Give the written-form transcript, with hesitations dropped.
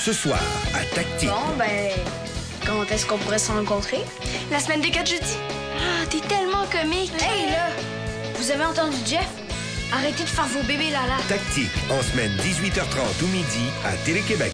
ce soir à Tactique. Bon, ben, quand est-ce qu'on pourrait se rencontrer? La semaine des 4 jeudis. Ah, t'es tellement comique. Hey, là! Vous avez entendu Jeff? Arrêtez de faire vos bébés là-là. Tactique, en semaine 18h30 ou midi à Télé-Québec.